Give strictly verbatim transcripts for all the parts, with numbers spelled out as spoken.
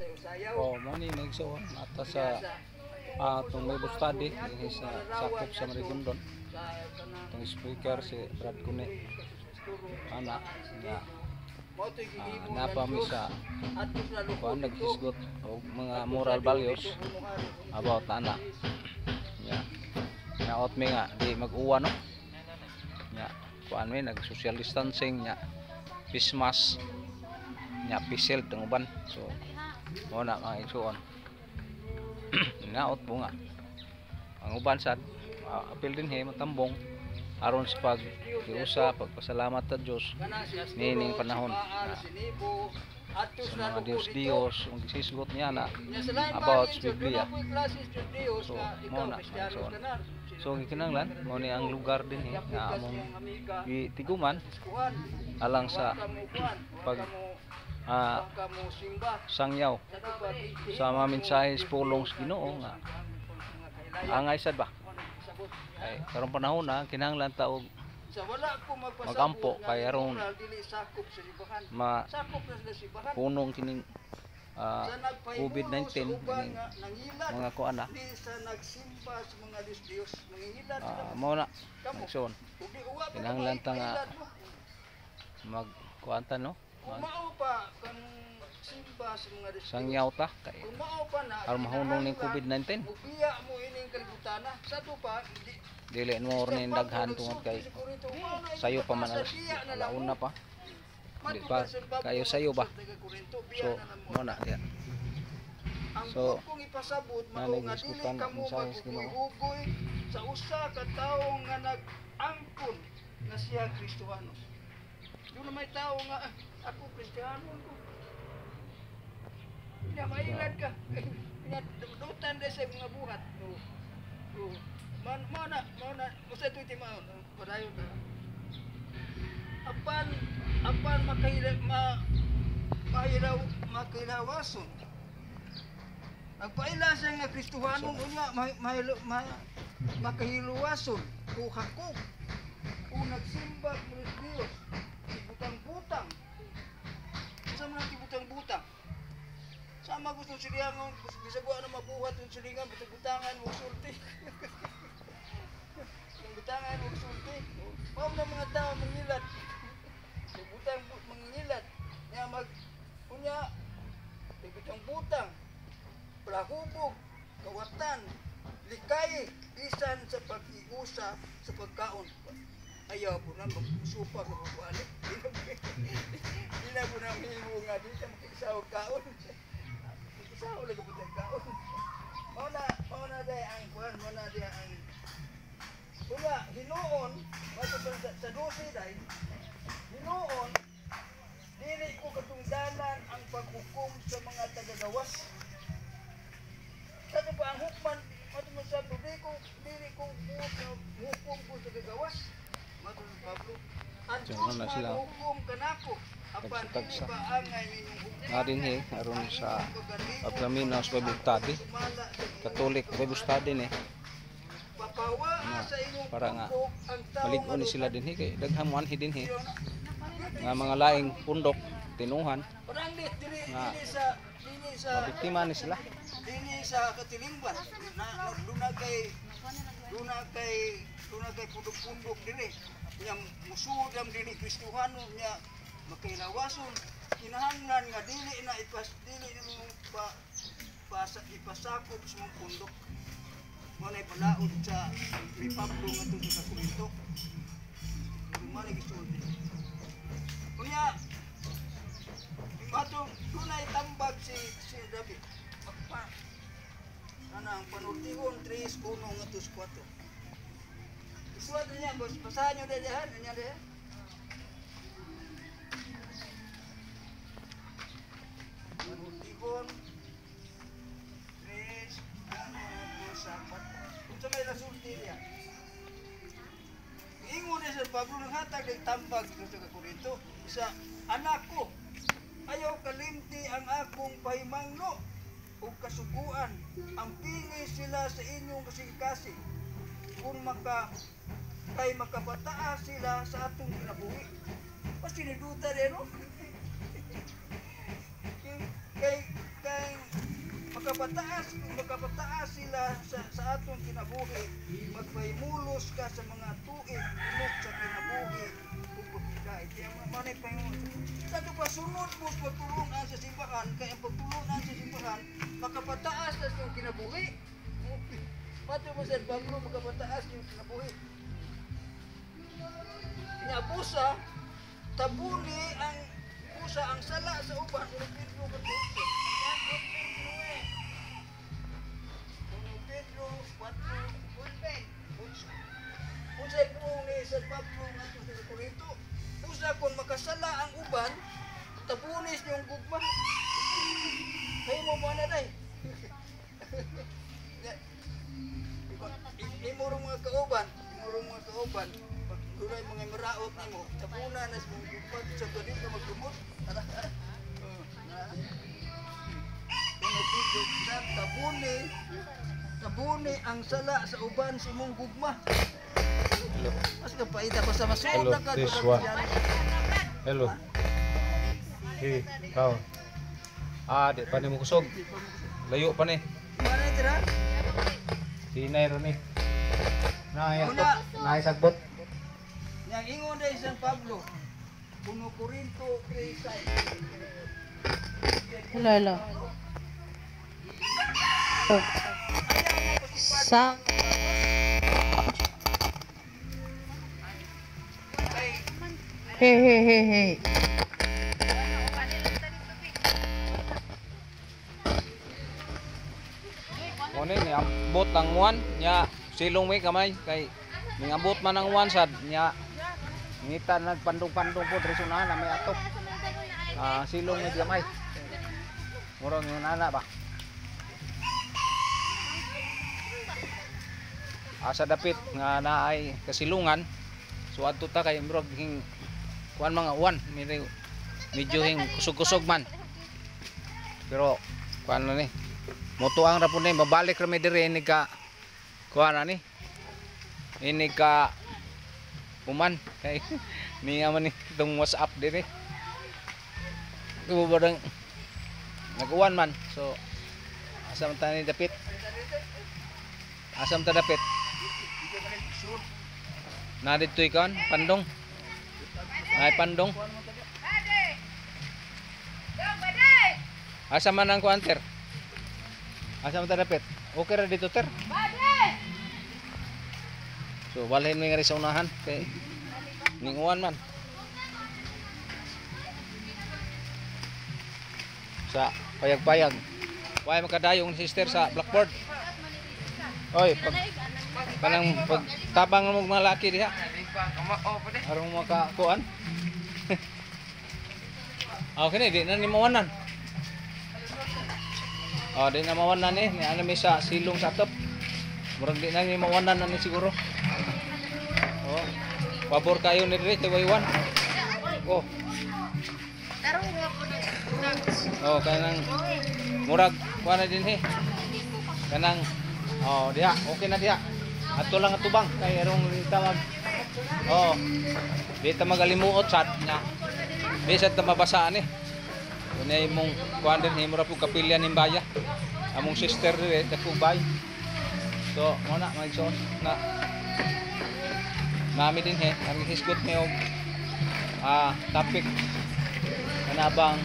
Oh, mo ni nagsuon ata sa ah tong may study dinhi sa sakop sa Marigondon. Tong speaker si Brad Cune. Ana nga ah, napa mi sa kuan naghisgot og mga moral values about ana. Ya. Naot mi nga di mag-uwa no. Ya, kuan mi nag social distancing nya. Face mask nya pisel teng uban. So mo na mga igsuon. Naot mo nga ang uban sad uh, apil din he matambong aron sa pag kiusa pagpasalamat sa Dios nining panahon uh, sa mga Dios-Dios ang gisisgot niya na about sa Biblia. So mo na igsuon. So gikinahanglan mo ni ang lugar din he nga among gitiguman alang sa pag uh, sangyaw sa mga mensahe sa pulong sa Ginoo nga angay sad ba ay karong panahon na kinahanglan ta og magampo kay aron ma punong kining uh, COVID nineteen kining mga kuan na uh, mo na so kinahanglan ta nga mag kuan ta no Kumao pa kang simba sa mga Diyos. Sangyaw ta kay Kumao pa na aron mahunong ning COVID nineteen. Ubiya mo ining kalibutan na. Sa to pa dili mo rin daghan tungod kay sayo pa man alauna pa. Di pa kayo sayo ba? So mo na diya. So kung ipasabot mao nga dili kamo magugoy sa usa ka tawo nga nag-angkon nga siya Kristiyano. Doon na may tao nga, ako Kristiyano ko. Hindi mailad ka. Dutan din sa mga buhat. Mana, mana, masa ito itimaon. Padayon na. Apan, apan makahilaw, ma, mahilaw, makahilawason. Nagpaila siya nga Kristiyano niya, mahilaw, makahilawason. Kuhakok. Kung nagsimba ng Diyos. Butang-butang. Sama natin butang-butang. Sama gusto silihangon, bisa buwan na mabuhat yung silingan, butang-butangan, huwag sulti. Butang-butangan, huwag sulti. Huwag na mga tao mangilat. Butang mangilat. Nga mag, kunya, butang-butang, palahubog, kawatan, likay, bisan sa pag-iusa sa pagkaon. Ayaw po na magsupa ka mabuali. Hindi na po na mihimu nga dito makisaw kaon. Makisaw lagi po tayo kaon. Mauna, mauna day ang kuhan, mauna day ang Kuna, hinoon, sa, sa dosi day, hinoon, dili ko katungdanan ang paghukom sa mga tagagawas. Sa ito pa ang hukman, matulog sa dili ko, dili ko hukom ko sa tagagawas. Diyan na sila tagsa-tagsa nga din he aron sa Abraminos Bible Study Catholic Bible Study ni na para nga malig-on ni sila din he kay daghang muanhi din he nga mga laing pundok tinuhan nga biktima ni sila dinhi sa katilingban na duna kay duna kay duna kay pundok-pundok dinhi yang musudam dili Kristiyano nya makailawason kinahanglan nga dili na ipas dili mo pa pasa ipasakop sa mga pundok mo na ipalaod sa Pablo nga to sa Korinto mali gisulti kunya mato dunay tambag si si David pa ana ang panultihon three one nga to four isulat niya, basahan nyo din yan, yan din. Manutigon, tres, ano, dos, apat. Kung sa may rasulti niya. Ingon niya sa Pablo ng hatag ng tambag sa Korinto. Sa anak ko, ayaw kalimti ang akong pahimangno o kasuguan. Ang pingi sila sa inyong kasing-kasing. Kung maka kay makapataas sila sa atong kinabuhi. Mas siniduta rin, no? kay, kay, makapataas, makapataas sila sa, sa atong kinabuhi, magpahimulos ka sa mga tuig, unok sa kinabuhi, ug pagkain. Kaya mga manay pahingon. Sa ito pa, sunod mo pagtulungan sa simbahan, kaya ang pagtulungan sa simbahan, makapataas na yung kinabuhi. Mato mo sa Pablo, makapataas yung kinabuhi. Inabusa, tabuni ang busa, ang sala sa uban, unong Pedro katulso. Unong Pedro, kwatro, Unsay kung ni San Pablo nga ito sa Korinto, usa kung makasala ang uban, tabunis niyong gugma. Kayo mo mo na day. Imurong mga kauban, imurong mga kauban, pagdulay mga maraot nimo, tabuna na sa mga gugma, sa tuloy ka magdumot. Tabuni, tabuni ang sala sa uban sa imong gugma. Mas kapaita basta masuot na ka. this one. Hello. Hey, kau. Ah, di pa ni mo kusog. Layo pa ni. Mana tira? Tinay ro ni. Naay Una. naay sagbot. Yang ingon day San Pablo. Puno Korinto three side. Hello, hello. Oh. Sa Hey, hey, hey, hey. Mo ni ni ambot ang uwan nya silong may kamay kay ning ambot man ang uwan sad nya ngita nagpandong-pandong po diri sunahan na may atok. Ah, silong may gamay. Murang yun ana ba? Asa dapit nga naay kasilungan. So adto ta kay murag hing kuan mga uwan, medyo medyo hing kusog-kusog man. Pero kuan na ni. Motuang ra pud ni mabalik ra mi diri ini ka kuan na ni. Ini ka uman kay niya man ni tong WhatsApp diri. Kubo barang nag-uwan man. So asa man ta ni dapit? Asa man ta dapit? Na dito ikan pandong. Ay pandong. Asa man ang kuanter? Asa man ta dapit? Okay ra dito ter. So balhin mi nga sa unahan kay ninguan man. Sa payag-payag. Way makadayong sister sa blackboard. Oy, pag kanang pagtabang mo mga laki diha. Arong maka kuan. Ah, okay, di na ni mawanan. Oh, di na mawanan eh. Ni ana mi sa silong sa top. Murag di na ni mawanan na ni siguro. Oh. Pabor kayo ni diri tiwaywan. Oh. Oh, kanang murag kuan na din he. Kanang oh, diha, okay na diha. Ato lang atubang kay arong dita mag oh. Dita magalimuot sad nya. Bisad ta mabasaan eh. Kunay mong kuan din himo ra pud kapilyan ning baya. Among sister dire dako bay. So, mo na magsuot na nami din he, ang hisgot mi og ah topic kanabang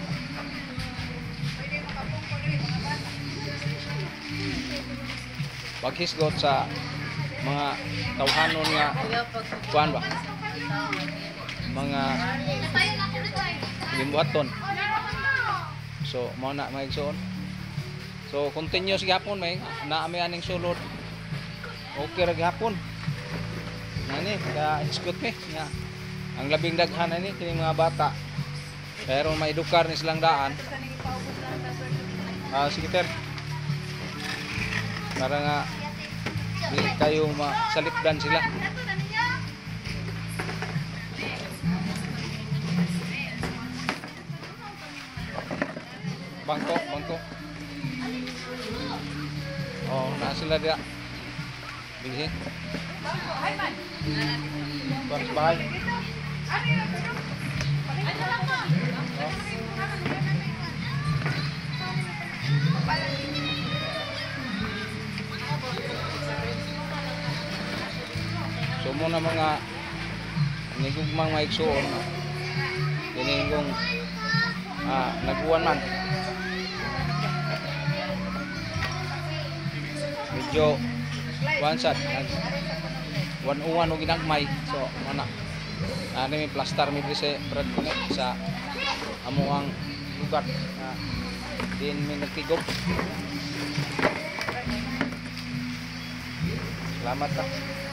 paghisgot sa mga tawhanon nga kuan ba mga limbuaton. So mo na maigsoon. So continuous gyapon may naami aning sulod. Okay ra gyapon. Nani ka hisgot mi nga ang labing daghan ani kining mga bata. Pero maedukar ni silang daan. Ah sige ter. Para nga di kayo masalipdan sila. Bangko, bangko. Oh, na sila dia. Bilhin. Tuan bahay. Oh. amo na mga nigugmang maigsuon kini kung ah, naguwan man medyo wansat one uwan o ginagmay so mana ano may plaster may brise brad ko sa amo ang lugar na din may nagtigop. Salamat ta.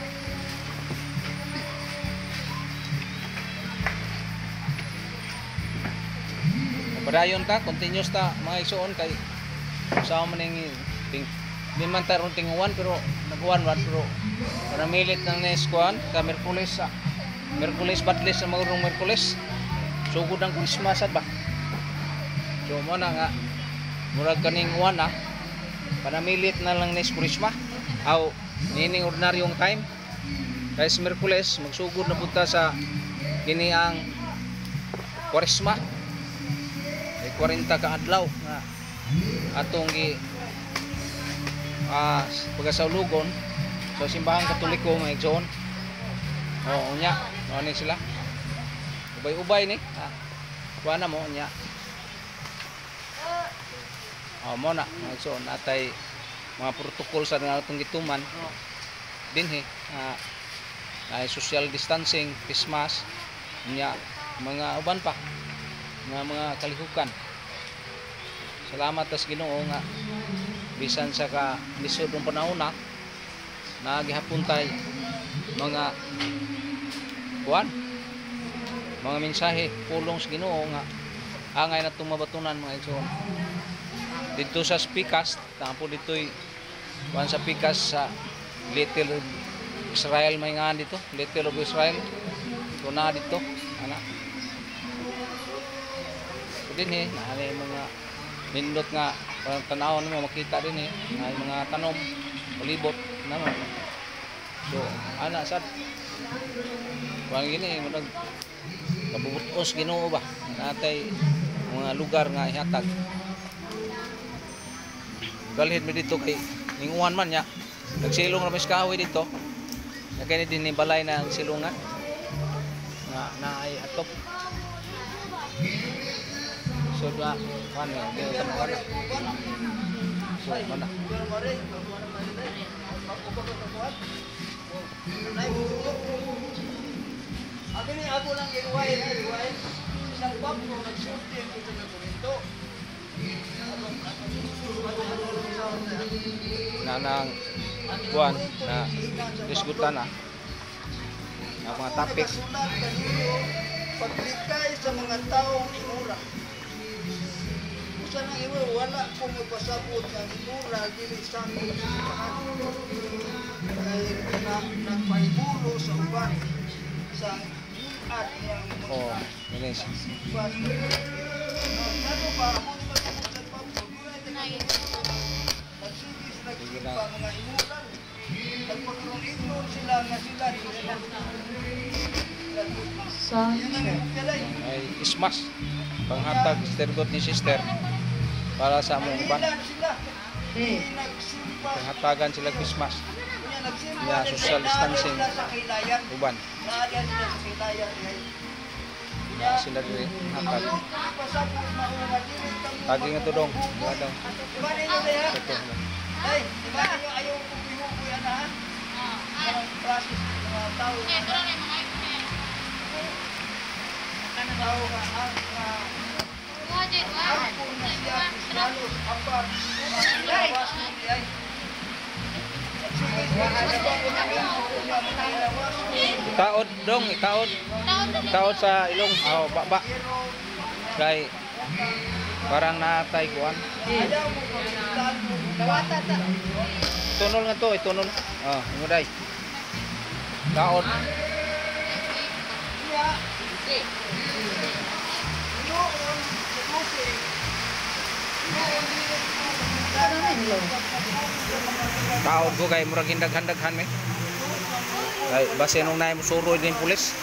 Padayon ta, continuous ta mga igsuon kay usaha man ning ting di man ta ron tinguwan pero naguwan wan pero para milit nang neskuan ka Merkulis sa Merkulis batlis sa mga Merkulis sugod ang Christmas ba. So mo na nga murag kaning uwan na panamilit na lang nes Christmas aw nining ordinaryong time kay sa Merkulis magsugod na punta sa kini ang Kwaresma ay forty ka adlaw nga atong gi ah pagasaulugon sa simbahan Katoliko mga igsoon. O unya ano ni sila ubay-ubay ni ah kuha na mo unya. O mo na mga igsoon atay mga protocol sa nga atong gituman dinhi ah ay social distancing, face mask unya mga uban pa mga mga kalihukan. Salamat tas Ginoo nga bisan sa ka lisod ng panahon na nagihapon tay mga kuan mga mensahe pulong sa Ginoo nga angay natong mabatunan mga igsoon dito sa Pikas tampo ditoy kuan sa Pikas sa Little Israel may nga dito Little of Israel ito na dito ana so din eh nahanay mga nindot nga parang tanawon mo makita din eh ay mga tanom palibot naman so ana sad kuan gini murag kabubutos Ginoo ba natay mga lugar nga ihatag galhin mi dito kay ninguan man nya nagsilong ra mis kahoy dito na kani din ni balay na ang silungan nga naay atop so da kan di tamo kana so mana Abi ni ako lang iruwain iruwain isang bangko nagsulti ang kita ng Korinto. na nang buwan na diskutan na ang mga topic Nakasulat kanino paglikay sa mga taong imura. Usa nang imura wala ko magpasabot ang imura dili sa among simbahan. Kay na nagpaibulo sa uban sa at yang oh ini ano ba ako ni magpasabot pa nagsigis nagsipa mga imuran nagpagkaroon sila nga sila Sunset. ay ismas panghatag sistergot ni sister para sa among uban Eh, panghatagan sila Christmas ya social distancing uban ya sila diri hatag tagi nga tudong wala daw ito Ay, di ba ninyo ayaw kubi-kubi yan ha? Ang process ng mga tao na tao nga ang ako na siya Kristiyanos apat makilawas mo di ay sige, itaod dong itaod itaod sa ilong oh baba kay parang natay kuan ayaw mo pagkitaan mo kawata ta tunol nga to itunol oh nguday taod niya noon susi noon dili taod ko kay murag hindag-handaghan me kay base nung naay mo suroy din pulis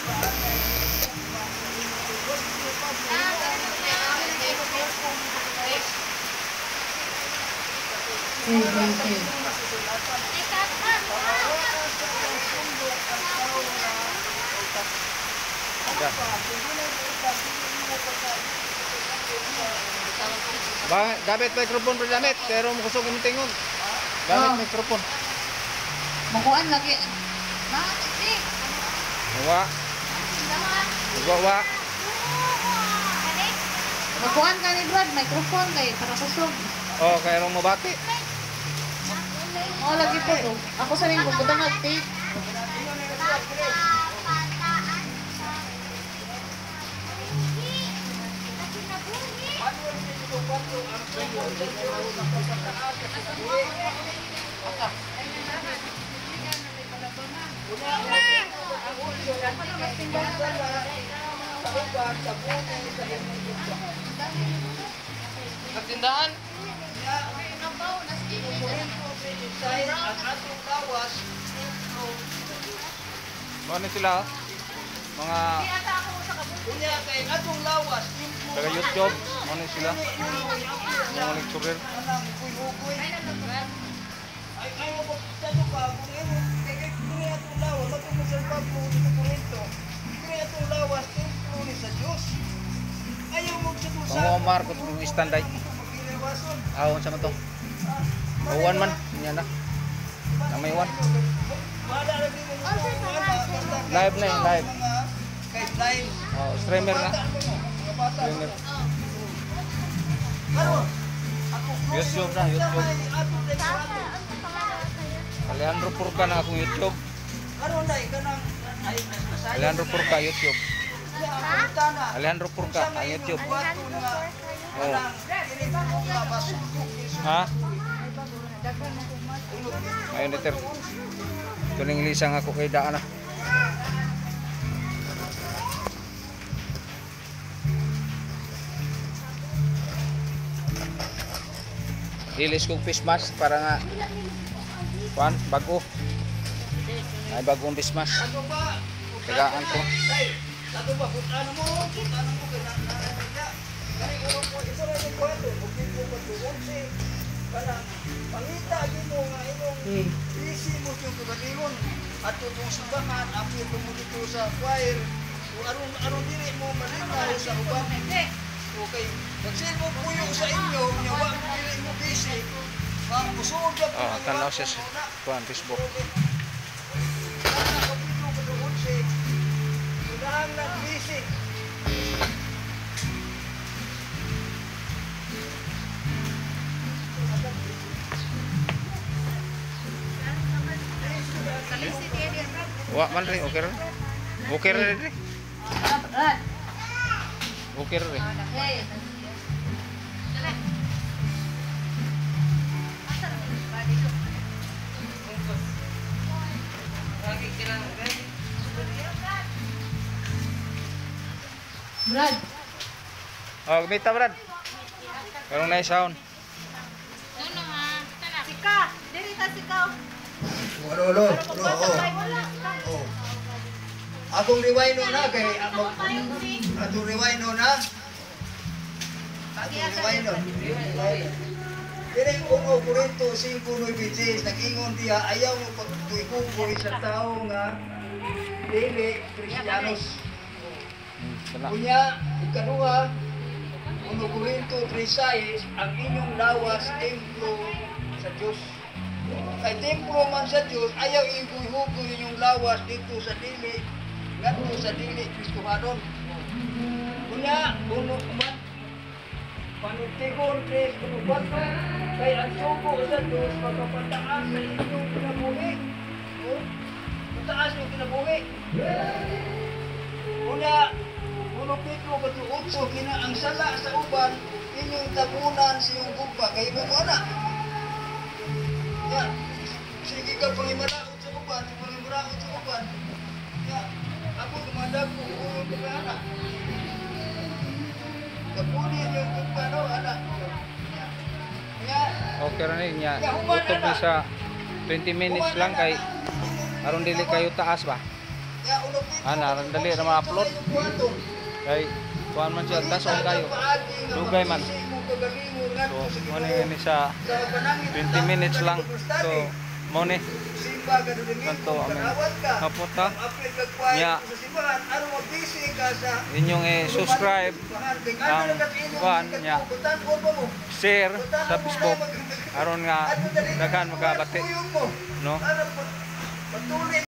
eh, eh, eh. ang tao na utak. Ano Yan. pa? Kung wala yung utak, hindi mo pagkain. Ba, gamit microphone bro gamit. Pero mo kusog imong tingon. Gamit Oh. microphone. Makuan lagi. Bakit eh? Wa. Wa wa. Makuan ka ni Brad, microphone kay para kusog. Oh, kay ro mo bati. Oh, lagi po to. Ako sa ning pupunta nga tape. Nagtindahan? Ang atong lawas, Mo ni sila oh. Mga kunya kay atong lawas, taga YouTube, mo ni sila. Mga lecturer. ay ay mo tado ka kung imo kay kung atong lawas matong sa pagmo dito Corinto. Kung atong lawas templo ni sa Dios. Ayaw mo sa tusa. Mga Omar kung yung standard. Magkinawason. Awon sa man to. Awan man, nya na. Na may one. Wala ra din mo mga Live na yun, live. kay live. Oh, streamer na. Mga bata. Streamer. Karon ako YouTube na, YouTube. atong reklamado. Alejandro Purka na akong YouTube. Karon dai kanang ay nasaya. Alejandro Purka YouTube. Alejandro Alejandro Purka ang YouTube. Oh. Ha? Ayun dito. Tuning lisang ako kay daan na. Dilis kong face mask para nga kuan bago. Ay bagong face mask. Ato ba? Tagaan ko. Ato ba kung ano mo? Kung ano mo kay nanay. Kani ulo ko isa ra ni kwento. Bukid ko patuon si kana pangita gyud mo nga imong Eh. isi mo yung kabalingon at tutong subahan apil mo dito sa choir. Kung aron aron dili mo malinaw sa uban. Okay. Pagsil mo puyo sa inyo, nya wa mo dili mo busy. Ang kusog gyud Oh, tanaw siya sa kuan Facebook. Udahan ng busy. Wa man rin, okay rin. Okay rin rin. Brad. Okay rin. Hey. Brad. Oh, gumita Brad. Karong nice sound. Sika, diri ta sikaw. Ulo, ulo, ulo, oh. Akong riwayno na kay ako. Atong riwayno na. Atong riwayno. Dili uno Corinto five nine ten nag-ingon diha ayaw mo pagkuy-kuy sa tao nga dili Kristiyanos. Hmm, sana. Kunya, ikaduha, uno Corinto three six, ang inyong lawas, templo sa Diyos. Kay templo man sa Diyos, ayaw ihuhugoy inyong lawas dito sa dili, ngadto sa dili Kristohanon. Kunya, uno man, panitigon, tres, uno bato, kay ang suko sa Diyos, magpapataas sa inyong kinabuhi. Oh, pataas yung kinabuhi. Kunya, uno Pedro katuotso kina ang sala sa uban inyong tabunan sa iyong gugma kay mo ana. Ya, sige ka pangimalaot sa uban, pangimalaot sa uban. Ya, ako gumadag ko ulo ko ana. Kapunin yung gugma no ana. Ya, Okay rin niya. YouTube ni sa twenty minutes lang kay aron dili kayo taas ba. ya uno Pedro. Ana, aron dali ra ma-upload. Kay kuan man siya taas on kayo. Dugay man. So, mo ni ni sa twenty minutes lang. So, mo ni Simba ka doon kanto amin Karawat ka. kaputa Apil ka quiet Nya. sa simbahan. Ano mo busy ka sa inyong i-subscribe ang kuan nya share sa Facebook aron nga daghan magabati no Patuloy